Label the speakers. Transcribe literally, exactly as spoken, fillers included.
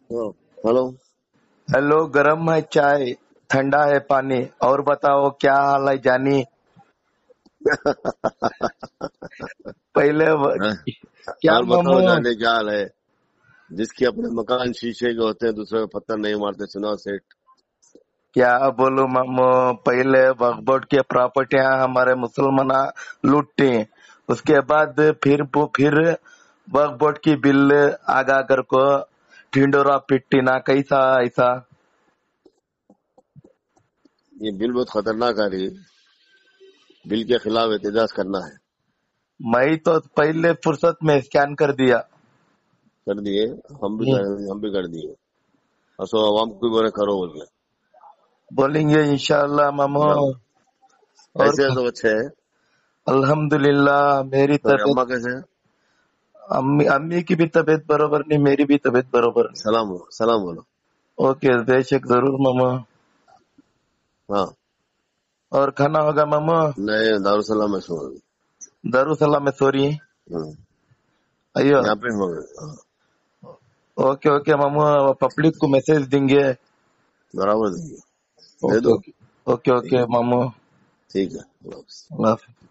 Speaker 1: Hello
Speaker 2: hello, गरम है चाय, ठंडा है पानी, और बताओ क्या हाल है जानी। पहले व-
Speaker 1: हाँ,
Speaker 2: क्या
Speaker 1: और बताओ
Speaker 2: मामू,
Speaker 1: जाने क्या हाल है। जिसके अपने मकान शीशे के होते हैं दूसरे को पत्थर नहीं मारते, सुनाओ सेठ।
Speaker 2: क्या बोलो मामू। पहले वक्फ बोर्ड की प्रॉपर्टियां हमारे मुसलमान लूटते, उसके बाद फिर वो फिर वक्फ बोर्ड की बिल आगा कर को ढिंडोरा पिट्टी ना कैसा ऐसा।
Speaker 1: ये बिल बहुत खतरनाक आ रही है। बिल के खिलाफ एहतजाज करना है।
Speaker 2: मैं तो पहले फुर्सत में स्कैन कर दिया।
Speaker 1: कर दिए। हम भी कर हम भी कर दिए। असो आवाम को भी बोले करो बोल के।
Speaker 2: बोलेंगे इंशाल्लाह मामू।
Speaker 1: हाँ,
Speaker 2: और
Speaker 1: कैसे है? सब अच्छे है।
Speaker 2: अल्हम्दुलिल्लाह मेरी
Speaker 1: तुम्हारे
Speaker 2: तबीयत,
Speaker 1: अम्मा कैसे है?
Speaker 2: अम्मी अम्मी की भी तबीयत बरोबर नहीं, मेरी भी तबीयत बरोबर नहीं।
Speaker 1: सलाम बोलो, सलाम बोलो।
Speaker 2: ओके, बेशक जरूर मामा।
Speaker 1: हाँ,
Speaker 2: और खाना होगा मामा।
Speaker 1: नहीं दारुसलाम में सो।
Speaker 2: दारूसलाम में सॉरी।
Speaker 1: हम्म,
Speaker 2: अयो,
Speaker 1: यहाँ पे हो गए। हाँ,
Speaker 2: ओके ओके मामा, पब्लिक को मैसेज देंगे।
Speaker 1: बराबर देंगे। दे
Speaker 2: ओके
Speaker 1: दो।
Speaker 2: ओके ओके
Speaker 1: ठीक
Speaker 2: ओके
Speaker 1: है,
Speaker 2: मामा।
Speaker 1: ठीक है।
Speaker 2: अल्लाह हाफिज।